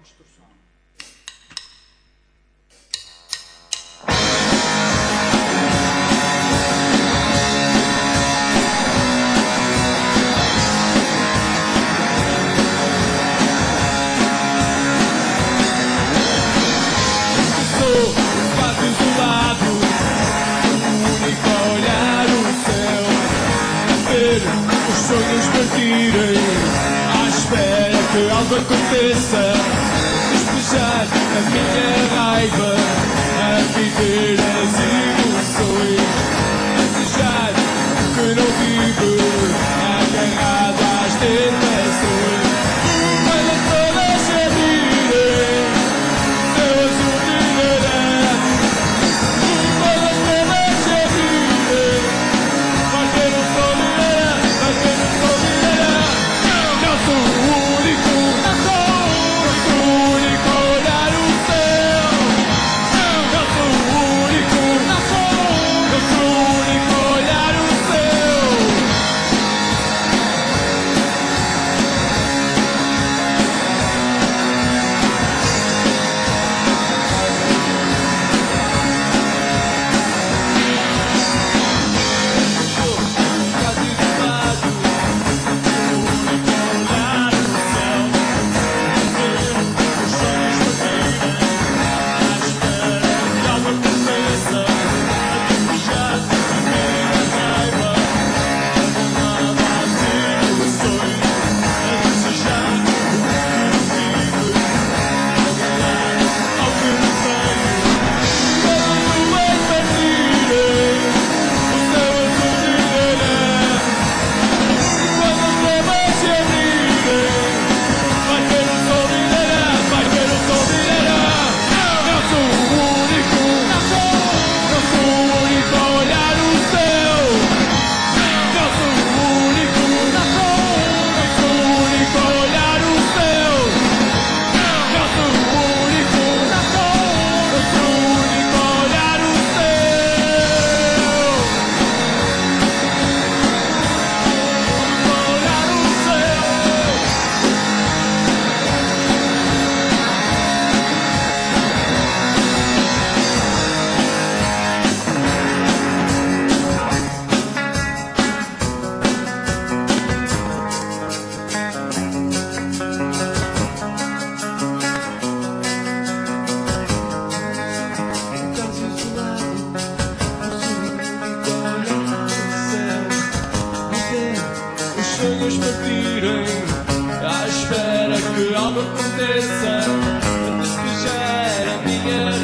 construção. Sou quase isolado, o único a olhar o céu, a ver os sonhos partirem, à espera que algo aconteça, despejar a minha raiva, a viver as emoções, a desejar que não vive, agarrado às tentações. Quando todas se abrirem, céu azul brilhará. Quando as trevas se abrirem, vai ter um sol brilhará, vai ter um sol brilhará. Não sou o único, não sou o único a olhar o céu. Não sou o único, não sou o único a olhar o céu. Quase isolado, o único a olhar o céu, ver os sonhos partirem, à espera que algo aconteça, a despejar a minha raiva, agarrado às emoções, a desejar o que não vive, agarrado ao que não tenho. Quando vai partirem, o céu azul brilhará. Quando as trevas se abrirem, vai ter um sol brilhará, vai ter um sol brilhará. Não sou o único, não sou o único a olhar o céu. Não sou o único, não sou o único a olhar o céu. Não sou o único, não sou o único a olhar o céu. Olhar o céu. Quase isolado, sou o único a olhar o céu, a ver os sonhos partirem, à espera que algo aconteça, a despejar a minha